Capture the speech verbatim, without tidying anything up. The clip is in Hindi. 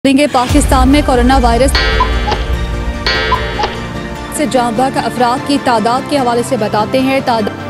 देंगे। पाकिस्तान में कोरोना वायरस से जान बहक अफराद की तादाद के हवाले से बताते हैं। तादाद